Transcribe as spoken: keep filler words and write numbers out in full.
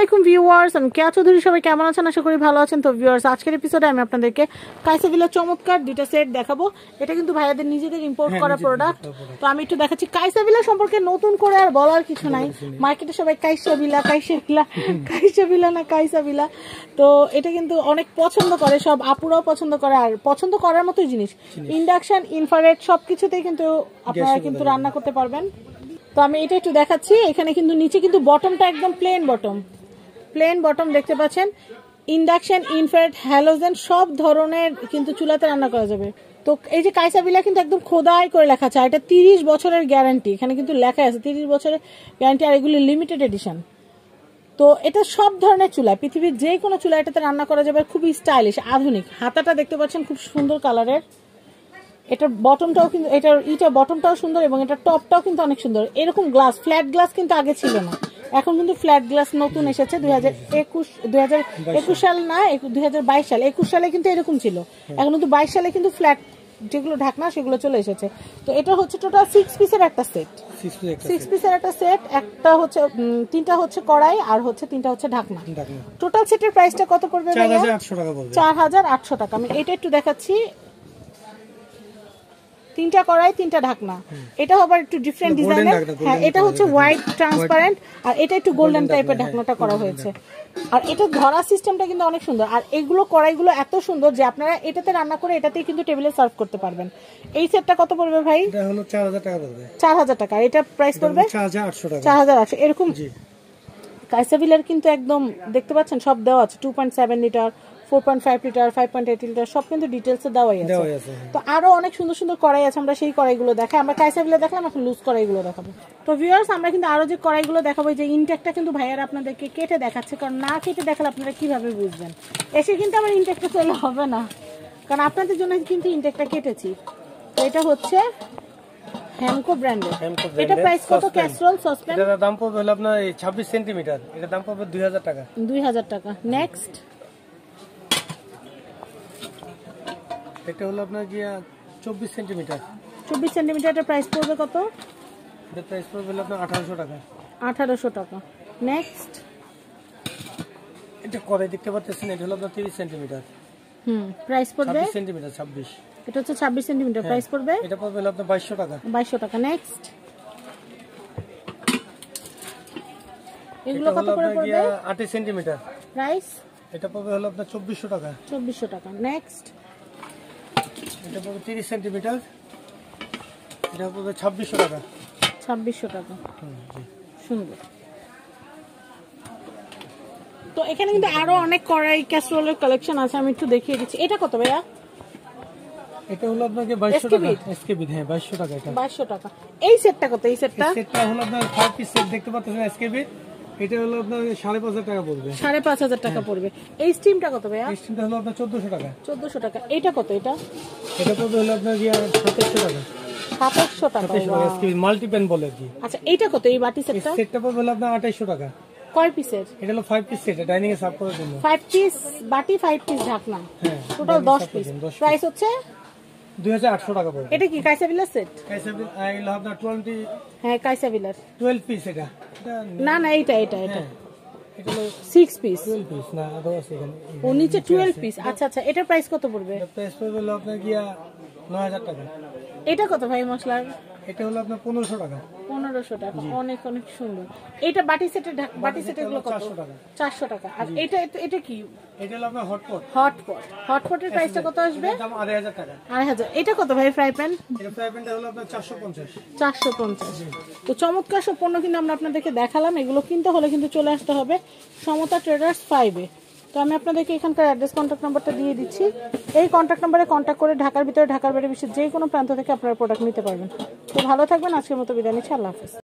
আলাইকুম ভিউয়ার্স, আমি কেয়া চৌধুরী। সবাই কেমন আছেন? আশা করি ভালো আছেন। তো ভিউয়ার্স, আজকের এপিসোডে আমি আপনাদেরকে কাইসাভিলার চমৎকার দুইটা সেট দেখাবো। এটা কিন্তু ভাইয়াদের নিজেদের ইম্পোর্ট করা প্রোডাক্ট। তো আমি একটু দেখাচ্ছি কাইসাভিলা সম্পর্কে। নতুন করে আর বলার কিছু নাই, মার্কেটে সবাই কাইসাভিলা কাইসাভিলা কাইসাভিলা না কাইসাভিলা। তো এটা কিন্তু অনেক পছন্দ করে, সব আপুরাও পছন্দ করে, আর পছন্দ করার মতোই জিনিস। ইন্ডাকশন, ইনফ্রারেড সবকিছুতেই কিন্তু আপনারা কিন্তু রান্না করতে পারবেন। তো আমি এটা একটু দেখাচ্ছি। এখানে কিন্তু নিচে কিন্তু বটমটা একদম প্লেন বটম, প্লেন বটম দেখতে পাচ্ছেন। ইন্ডাকশন, ইনফ্রারেড, হ্যালোজেন সব ধরনের কিন্তু চুলাতে রান্না করা যাবে। তো এই যে কাইসাভিলা কিন্তু একদম খোদাই করে লেখা আছে, এটা তিরিশ বছরের গ্যারান্টি। এখানে কিন্তু লেখা আছে তিরিশ বছরের গ্যারান্টি, আর এগুলি লিমিটেড এডিশন। তো এটা সব ধরনের চুলা, পৃথিবীর যে কোনো চুলা এটাতে রান্না করা যাবে। খুবই স্টাইলিশ, আধুনিক। হাতাটা দেখতে পাচ্ছেন খুব সুন্দর কালারের। এটার বটমটাও কিন্তু, এটার ইটা বটমটাও সুন্দর এবং এটার টপটাও কিন্তু অনেক সুন্দর। এরকম গ্লাস, ফ্ল্যাট গ্লাস কিন্তু আগে ছিল না, এখন কিন্তু ফ্ল্যাট গ্লাস নতুন এসেছে। দুই হাজার একুশ দুই হাজার একুশ সাল না দুই হাজার বাইশ সাল, একুশ সালে কিন্তু এরকম ছিল। এখন কিন্তু বাইশ সালে কিন্তু ফ্ল্যাট যেগুলো ঢাকনা সেগুলো চলে এসেছে। তো এটা হচ্ছে টোটাল সিক্স পিসের একটা সেট, সিক্স পিসের একটা সেট। একটা হচ্ছে তিনটা হচ্ছে কড়াই, আর হচ্ছে তিনটা হচ্ছে ঢাকনা। টোটাল সেটের প্রাইসটা কত পড়বে? চার হাজার আটশো টাকা। আমি এটা একটু দেখাচ্ছি। তিনটা কড়াই, তিনটা ঢাকনা। এটা আবার একটু ডিফারেন্ট ডিজাইনের। হ্যাঁ, এটা হচ্ছে হোয়াইট ট্রান্সপারেন্ট, আর এটা একটু গোল্ডেন টাইপের ঢাকনাটা করা হয়েছে। আর এটা ধরা সিস্টেমটা কিন্তু অনেক সুন্দর। আর এগুলো কড়াইগুলো এত সুন্দর যে আপনারা এটাতে রান্না করে এটাতেই কিন্তু টেবিলে সার্ভ করতে পারবেন। এই সেটটা কত পড়বে ভাই? এটা হলো চার হাজার টাকা পড়বে। চার হাজার টাকা। এটা প্রাইস পড়বে চার হাজার আটশো টাকা। চার হাজার আটশো এরকম। কাইসাভিলার কিন্তু একদম দেখতে পাচ্ছেন সব দেওয়া আছে। Two point seven litre, four point five litre, five point eight litre সব কিন্তু ডিটেলসে দেওয়াই আছে। তো আরো অনেক সুন্দর সুন্দর কড়াই আছে, আমরা সেই কড়াইগুলো দেখাই। আমরা কাইসাভিলা দেখলাম, এখন লুজ কড়াইগুলো দেখাবো। তো ভিউয়ার্স, আমরা কিন্তু আরো যে কড়াইগুলো দেখাবো, যে ইনটেকটা কিন্তু ভাইয়ারা আপনাদেরকে কেটে দেখাচ্ছে, কারণ না কেটে দেখালে আপনারা কিভাবে বুঝবেন। এসে কিন্তু আমার ইনটেকটা চলে হবে না, কারণ আপনাদের জন্য কিন্তু ইনটেকটা কেটেছি। তো এটা হচ্ছে হ্যামকো ব্র্যান্ডের। এটা প্রাইস কত? ক্যাসরোল সসপ্যান, এটার দাম পড়বে হলো আপনার ছাব্বিশ সেন্টিমিটার। এটা দাম পড়বে দুই হাজার টাকা। দুই হাজার টাকা। নেক্সট এটা হলো আপনার গিয়া চব্বিশ সেন্টিমিটার। চব্বিশ সেন্টিমিটার। এটার প্রাইস পড়বে কত? এটা প্রাইস পড়বে হলো আপনার আঠারোশো টাকা। আঠারোশো টাকা। নেক্সট এটা কড়াই দেখতে পাচ্ছেন, এটা হলো আপনার তিরিশ সেন্টিমিটার। হুম, প্রাইস পড়বে ছাব্বিশ সেন্টিমিটার। ছাব্বিশ, এটা হচ্ছে ছাব্বিশ সেন্টিমিটার। প্রাইস পড়বে এটা পড়বে হলো আপনার বাইশশো টাকা। বাইশশো টাকা। নেক্সট এগুলো কত করে পড়বে? আঠাশ সেন্টিমিটার। প্রাইস এটা পড়বে হলো আপনার চব্বিশশো টাকা। চব্বিশশো টাকা। নেক্সট এটা পড়বে তিরিশ সেন্টিমিটার। এটা পড়বে ছাব্বিশশো টাকা। ছাব্বিশশো টাকা। সুন্দর। তো এখানে কিন্তু আরো অনেক কড়াই ক্যাসরোলের কালেকশন আছে, আমি একটু দেখিয়ে দিচ্ছি। এটা কত ভাইয়া? এটা হলো আপনাকে বাইশশো টাকা। এসকেবি, হ্যাঁ বাইশশো টাকা। এটা বাইশশো টাকা। এই সেটটা কত? এই সেটটা সেটটা হলো আপনার ফাইভ পিস সেট দেখতে পাচ্ছেন এসকেবি। এটা হলো আপনার সাড়ে পাঁচ হাজার টাকা পড়বে। সাড়ে পাঁচ হাজার টাকা পড়বে। এই স্টিমটা কত ভাইয়া? এই স্টিমটা হলো আপনার চোদ্দশো টাকা। চোদ্দশো টাকা। এটা কত? এটা এটা পড়বে হলো আপনার গিয়া সাতাশশো টাকা। সাতাশশো টাকা। এসকেবি মাল্টি প্যান বলে কি। আচ্ছা, এইটা কত? এই বাটি সেটটা সেটটা পড়বে হলো আপনার আঠাশশো টাকা। কয় পিসের? এটা হলো ফাইভ পিস সেট, ডাইনিং এ সার্ভ করার জন্য। ফাইভ পিস বাটি, ফাইভ পিস ঢাকনা, হ্যাঁ টোটাল দশ পিস। প্রাইস হচ্ছে দুই হাজার আটশো টাকা পড়বে। এটা কি কাইসাভিলার সেট? কাইসাভিলা আই লাভ দা টোয়েন্টি। হ্যাঁ, কাইসাভিলার টুয়েলভ পিস। এটা না না, এটা এটা এটা এটা হলো সিক্স পিস। টুয়েলভ পিস না, আদৌ আছে এখানে। ও নিচে টুয়েলভ পিস। আচ্ছা আচ্ছা, এটার প্রাইস কত পড়বে? এটা প্রাইস পড়বে হলো আপনার গিয়া নয় হাজার টাকা। এটা কত ভাই মশলার? এটা হলো আপনার পনেরোশো টাকা। পনেরোশো টাকা। অনেক অনেক সুন্দর। এটা বাটি সেটের বাটি সেটের গুলো কত? চারশো টাকা। চারশো টাকা। আর এটা এটা কি? এটা হলো আপনার হটপট। হটপট। হটপটের প্রাইসটা কত আসবে? দাম আড়াই হাজার টাকা। আড়াই হাজার। এটা কত ভাই ফ্রাই প্যান? এটা ফ্রাই প্যানটা হলো আপনার চারশো পঞ্চাশ। চারশো পঞ্চাশ। তো চমৎকার সব পণ্য কিন্তু আমরা আপনাদেরকে দেখালাম। এগুলো কিনতে হলে কিন্তু চলে আসতে হবে সমতা ট্রেডার্স ফাইভে। তো আমি আপনাদেরকে এখানকার অ্যাড্রেস, কন্ট্যাক্ট নাম্বারটা দিয়ে দিচ্ছি। এই কন্ট্যাক্ট নাম্বারে কন্ট্যাক্ট করে ঢাকার ভিতরে, ঢাকার বাইরে বিশ্বের যে কোনো প্রান্ত থেকে আপনারা প্রোডাক্ট নিতে পারবেন। তো ভালো থাকবেন। আজকের মতো বিদায় নিচ্ছি। আল্লাহ হাফেজ।